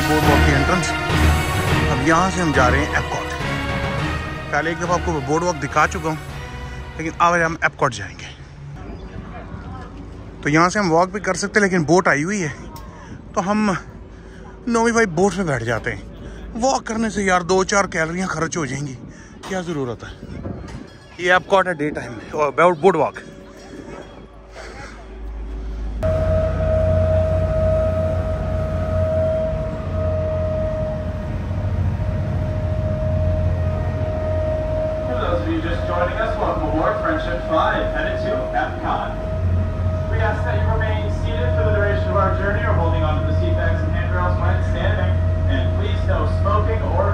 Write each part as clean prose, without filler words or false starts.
Board walk की entrance. अब यहाँ से हम जा रहे हैं एपकॉट। पहले एक दफ़ा आपको बोर्ड वॉक दिखा चुका हूँ, लेकिन अब हम एपकॉट जाएंगे। तो यहाँ से हम वॉक भी कर सकते हैं, लेकिन बोट आई हुई है तो हम नौवीं भाई बोट में बैठ जाते हैं। वॉक करने से यार 2-4 कैलोरियाँ खर्च हो जाएंगी, क्या ज़रूरत है। ये एपकॉट है डे टाइम में और boardwalk. Joining us, welcome aboard Friendship 5, headed to Epcot. We ask that you remain seated for the duration of our journey or holding onto the seat backs and handrails when standing. And please no smoking or...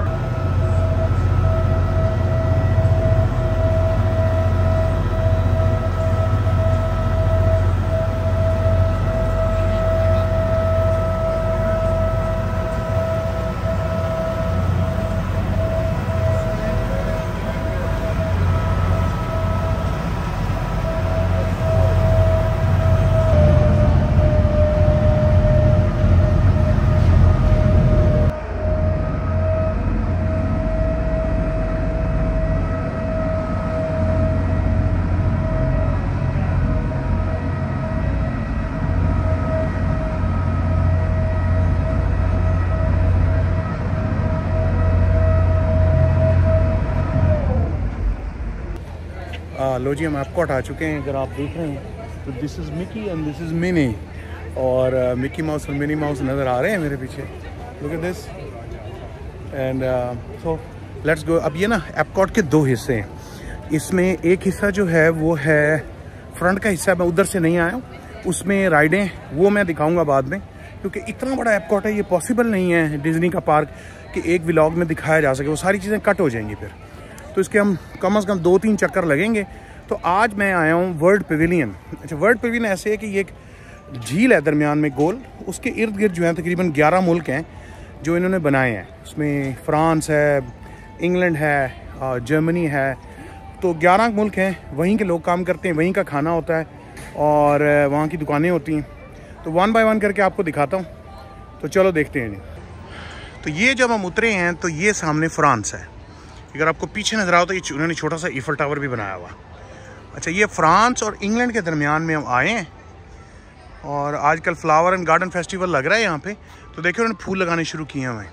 लो जी, हम Epcot आ चुके हैं। अगर आप देख रहे हैं तो this is Mickey and this is Minnie, और मिकी माउस और मिनी माउस नज़र आ रहे हैं मेरे पीछे। Look at this and so let's go. अब ये ना एपकॉट के 2 हिस्से हैं। इसमें एक हिस्सा जो है वो है फ्रंट का हिस्सा, मैं उधर से नहीं आया हूँ। उसमें राइडें वो मैं दिखाऊँगा बाद में, क्योंकि इतना बड़ा एपकॉट है, ये पॉसिबल नहीं है डिज्नी का पार्क कि एक व्लॉग में दिखाया जा सके। वो सारी चीज़ें कट हो जाएंगी फिर, तो इसके हम कम से कम 2-3 चक्कर लगेंगे। तो आज मैं आया हूँ वर्ल्ड पवेलियन। अच्छा, वर्ल्ड पवेलियन ऐसे है कि ये एक झील है दरमियान में गोल, उसके इर्द गिर्द जो है तकरीबन 11 मुल्क हैं जो इन्होंने बनाए हैं। उसमें फ्रांस है, इंग्लैंड है, जर्मनी है, तो 11 मुल्क हैं। वहीं के लोग काम करते हैं, वहीं का खाना होता है और वहाँ की दुकानें होती हैं। तो 1 बाय 1 करके आपको दिखाता हूँ, तो चलो देखते हैं जी। तो ये जब हम उतरे हैं तो ये सामने फ्रांस है। अगर आपको पीछे नजर आओ तो ये उन्होंने छोटा सा ईफल टावर भी बनाया हुआ। अच्छा, ये फ्रांस और इंग्लैंड के दरमियान में हम आए हैं, और आजकल फ्लावर एंड गार्डन फेस्टिवल लग रहा है यहाँ पे। तो देखिए उन्होंने फूल लगाने शुरू किए हैं।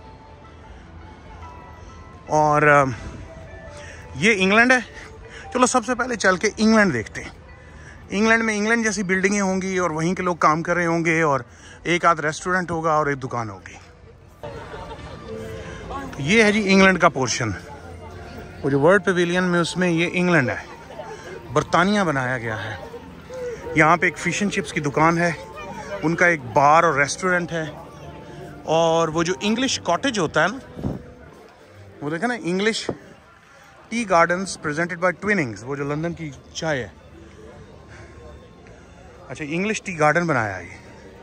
और ये इंग्लैंड है। चलो सबसे पहले चल के इंग्लैंड देखते हैं। इंग्लैंड में इंग्लैंड जैसी बिल्डिंगें होंगी और वहीं के लोग काम कर रहे होंगे, और एक आध रेस्टोरेंट होगा और एक दुकान होगी। तो ये है जी इंग्लैंड का पोर्शन। वो जो वर्ल्ड पवेलियन में उसमें ये इंग्लैंड है, बरतानिया बनाया गया है। यहाँ पे एक फिश एंड चिप्स की दुकान है, उनका एक बार और रेस्टोरेंट है। और वो जो इंग्लिश कॉटेज होता है ना, वो देखा ना, English tea gardens presented by Twinings, वो जो लंदन की चाय है। अच्छा, इंग्लिश टी गार्डन बनाया है ये।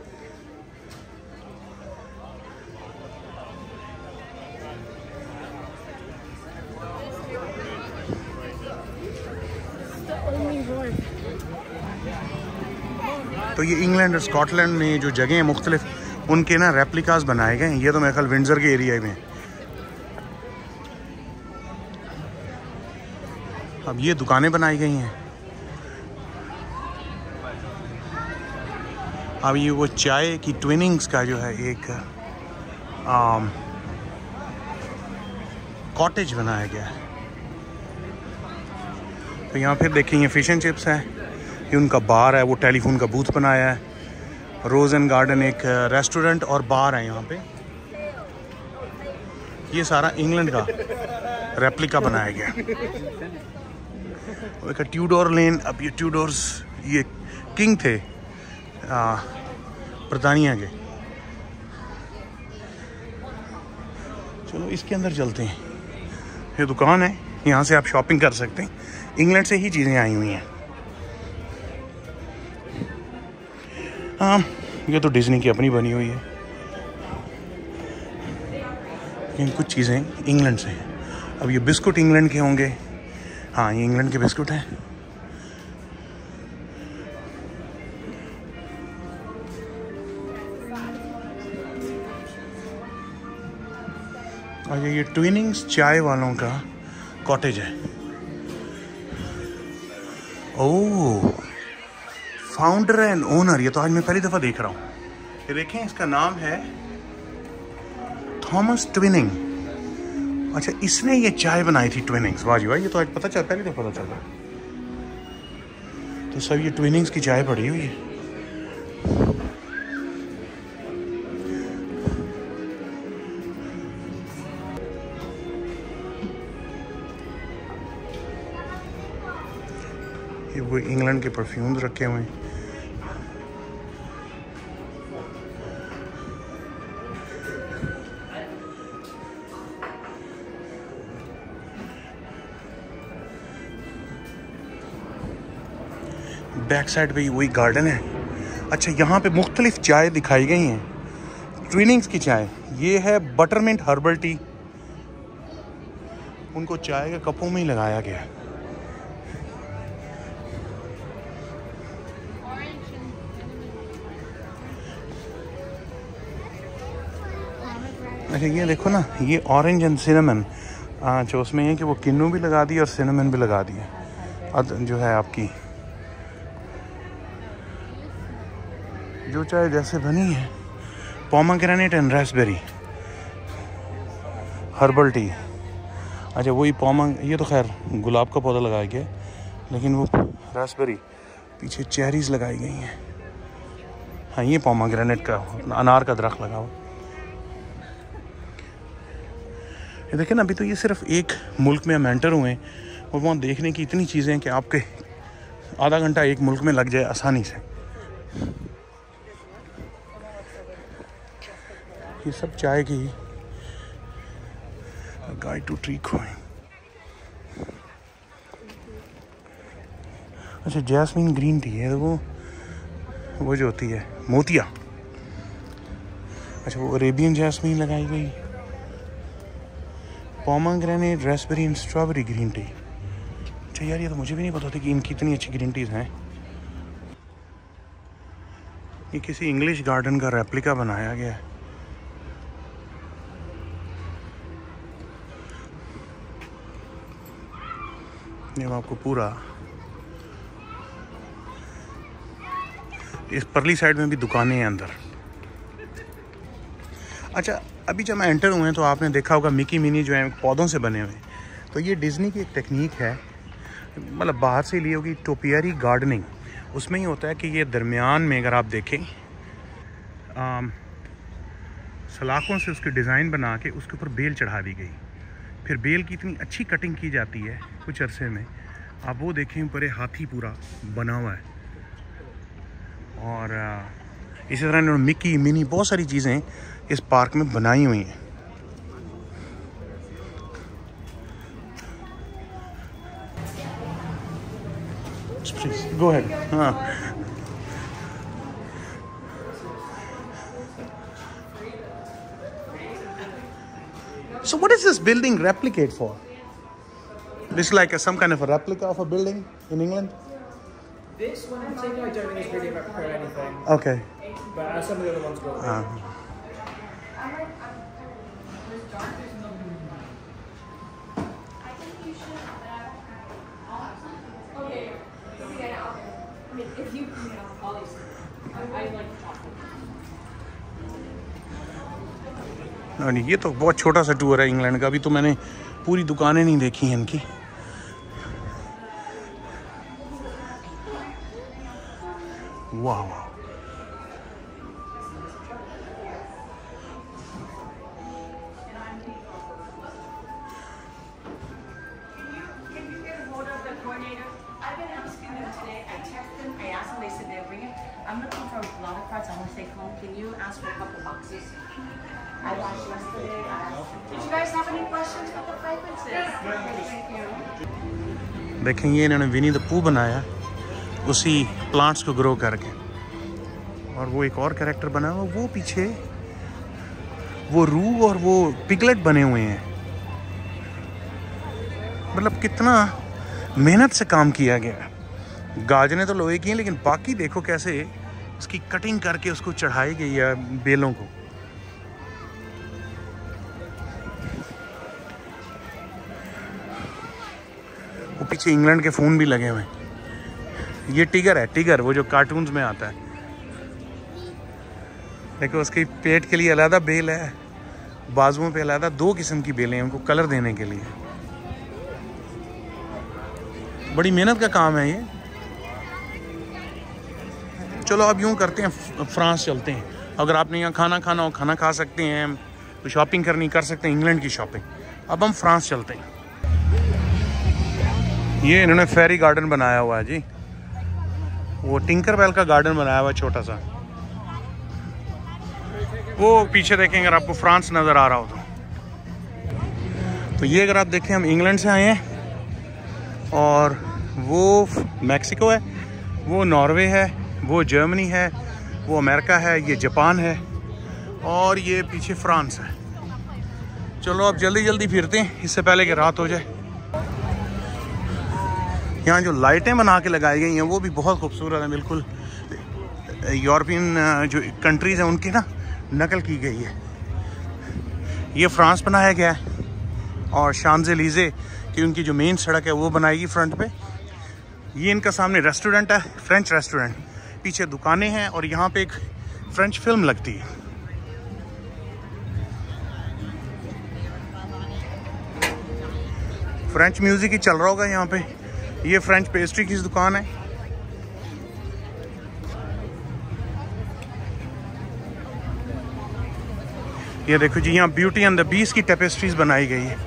तो ये इंग्लैंड और स्कॉटलैंड में जो जगह हैं मुख्तलिफ, उनके ना रेप्लिकास बनाए गए हैं। ये तो मेरे ख्याल विंडसर के एरिया में। अब ये दुकानें बनाई गई हैं। अब ये वो चाय की ट्विनिंग्स का जो है एक कॉटेज बनाया गया है। तो यहाँ फिर देखेंगे फिश एंड चिप्स है, ये उनका बार है, वो टेलीफोन का बूथ बनाया है। रोज एंड गार्डन एक रेस्टोरेंट और बार है यहाँ पे। ये सारा इंग्लैंड का रेप्लिका बनाया गया। एक ट्यूडोर लेन। अब ये ट्यूडोर्स ये किंग थे ब्रिटानिया के। चलो इसके अंदर चलते हैं। ये दुकान है, यहाँ से आप शॉपिंग कर सकते हैं। इंग्लैंड से ही चीज़ें आई हुई हैं। हाँ, ये तो डिज्नी की अपनी बनी हुई है, लेकिन कुछ चीज़ें इंग्लैंड से हैं। अब ये बिस्कुट इंग्लैंड के होंगे। हाँ, ये इंग्लैंड के बिस्कुट हैं। और ये ट्विनिंग्स चाय वालों का कॉटेज है। ओह, फाउंडर एंड ओनर, ये तो आज मैं पहली दफ़ा देख रहा हूँ। ये देखें, इसका नाम है थॉमस ट्विनिंग। अच्छा, इसने ये चाय बनाई थी ट्विनिंग्स। वाह जी वाह, ये तो आज पता चला, पहले तो पता चला। तो सब ये ट्विनिंग्स की चाय पड़ी हुई है। ये वो इंग्लैंड के परफ्यूम्स रखे हुए हैं। बैक साइड पे वही गार्डन है। अच्छा, यहाँ पे मुख्तलिफ चाय दिखाई गई हैं, ट्विनिंग्स की चाय। ये है बटरमिंट हर्बल टी, उनको चाय के कपों में ही लगाया गया। अच्छा, ये देखो ना, ये ऑरेंज एंड सिनेमन। जो उसमें है कि वो किन्नू भी लगा दी और सिनेमन भी लगा दिए। अब जो है आपकी जो चाय जैसे बनी है, pomegranate and raspberry herbal tea. अच्छा, वही ये तो खैर गुलाब का पौधा लगाया गया, लेकिन वो रास्पबेरी पीछे चेरीज लगाई गई हैं। हाँ, ये पोमाग्रेनेट का अनार का दरख्त लगा हुआ। ये देखें ना, अभी तो ये सिर्फ एक मुल्क में हम एंटर हुए हैं और वहाँ देखने की इतनी चीज़ें हैं कि आपके आधा घंटा एक मुल्क में लग जाए आसानी से। ये सब चाय की गाइड टू ट्री खोएं। अच्छा, जैस्मीन ग्रीन टी है, वो जो होती है मोतिया। अच्छा, वो अरेबियन जैस्मीन लगाई गई। Pomegranate, raspberry and strawberry green tea. अच्छा यार, ये तो मुझे भी नहीं पता था कि इनकी इतनी अच्छी ग्रीन टीज़ हैं। ये किसी इंग्लिश गार्डन का रेप्लिका बनाया गया है। ये आपको पूरा इस परली साइड में भी दुकानें हैं अंदर। अच्छा, अभी जब मैं एंटर हुए हैं तो आपने देखा होगा मिकी मिनी जो है पौधों से बने हुए हैं। तो ये डिज्नी की एक टेक्निक है, मतलब बाहर से ली होगी, टोपियरी गार्डनिंग। उसमें ही होता है कि ये दरमियान में अगर आप देखें, सलाखों से उसकी डिज़ाइन बना के उसके ऊपर बेल चढ़ा दी गई। फिर बेल की इतनी अच्छी कटिंग की जाती है कुछ अरसे में, आप वो देखें ऊपर हाथी पूरा बना हुआ है। और इसी तरह इन्होंने मिकी मिनी बहुत सारी चीज़ें इस पार्क में बनाई हुई हैं। Go ahead. हाँ, so what is this building replicate for? This is like some kind of a replica of a building in England? This one in particular, I don't think it's really a replica or anything. Okay. But some of the other ones go. नहीं, ये तो बहुत छोटा सा tour है England का। अभी तो मैंने पूरी दुकानें नहीं देखी हैं इनकी। वाह, I'm looking for a lot of parts. I want to take home. Can you ask for a couple boxes? I watched yesterday. Did you guys have any questions with the fragrances? Thank you. देखें, ये इन्होंने विनी the पू बनाया उसी plants को grow करके। और वो एक और कैरेक्टर बना हुआ, वो पीछे वो रू और वो पिगलेट बने हुए हैं। मतलब कितना मेहनत से काम किया गया है। गाजने तो लोहे की हैं, लेकिन बाकी देखो कैसे उसकी कटिंग करके उसको चढ़ाई गई है बेलों को। पीछे इंग्लैंड के फ़ोन भी लगे हुए हैं। ये टिगर है, टिगर वो जो कार्टून्स में आता है। देखो उसकी पेट के लिए अलग बेल है, बाजुओं पे अलग 2 किस्म की बेलें हैं उनको कलर देने के लिए। बड़ी मेहनत का काम है ये। चलो अब यूँ करते हैं, फ्रांस चलते हैं। अगर आपने यहाँ खाना खाना हो खाना खा सकते हैं, तो शॉपिंग करनी कर सकते हैं, इंग्लैंड की शॉपिंग। अब हम फ्रांस चलते हैं। ये इन्होंने फेरी गार्डन बनाया हुआ है जी, वो टिंकरबेल का गार्डन बनाया हुआ है छोटा सा। वो पीछे देखेंगे अगर आपको फ्रांस नज़र आ रहा हो तो ये अगर आप देखें हम इंग्लैंड से आए हैं, और वो मैक्सिको है, वो नॉर्वे है, वो जर्मनी है, वो अमेरिका है, ये जापान है, और ये पीछे फ्रांस है। चलो अब जल्दी जल्दी फिरते हैं इससे पहले कि रात हो जाए। यहाँ जो लाइटें बना के लगाई गई हैं वो भी बहुत खूबसूरत हैं, बिल्कुल यूरोपियन जो कंट्रीज़ हैं उनकी ना नकल की गई है। ये फ्रांस बनाया गया है, और शांज़ेलीज़े की उनकी जो मेन सड़क है वो बनाएगी फ्रंट पे। ये इनका सामने रेस्टोरेंट है, फ्रेंच रेस्टोरेंट, पीछे दुकानें हैं, और यहाँ पे एक फ्रेंच फिल्म लगती है। फ्रेंच म्यूज़िक ही चल रहा होगा यहाँ पे। ये फ्रेंच पेस्ट्री की दुकान है। ये देखो जी, यहाँ ब्यूटी एंड द बीस्ट की टेपेस्ट्रीज बनाई गई है,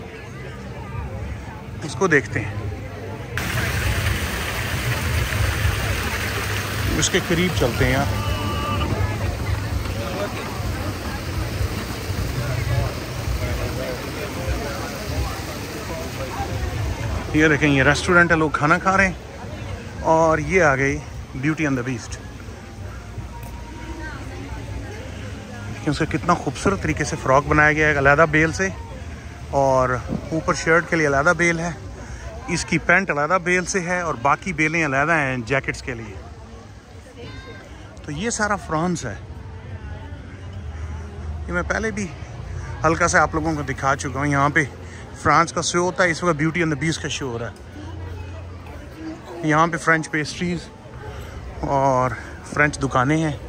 इसको देखते हैं। उसके करीब चलते हैं यहाँ। ये देखें, ये रेस्टोरेंट है, लोग खाना खा रहे हैं, और ये आ गई ब्यूटी एंड द बीस्ट। उसका कितना खूबसूरत तरीके से फ्रॉक बनाया गया है, अलहदा बेल से, और ऊपर शर्ट के लिए अलहदा बेल है, इसकी पैंट अलहदा बेल से है, और बाकी बेलें अलहदा हैं जैकेट्स के लिए। तो ये सारा फ्रांस है। ये मैं पहले भी हल्का सा आप लोगों को दिखा चुका हूँ। यहाँ पे फ्रांस का शो होता है, इस वक्त ब्यूटी एंड द बीस्ट का शो हो रहा है। यहाँ पे फ्रेंच पेस्ट्रीज और फ्रेंच दुकानें हैं।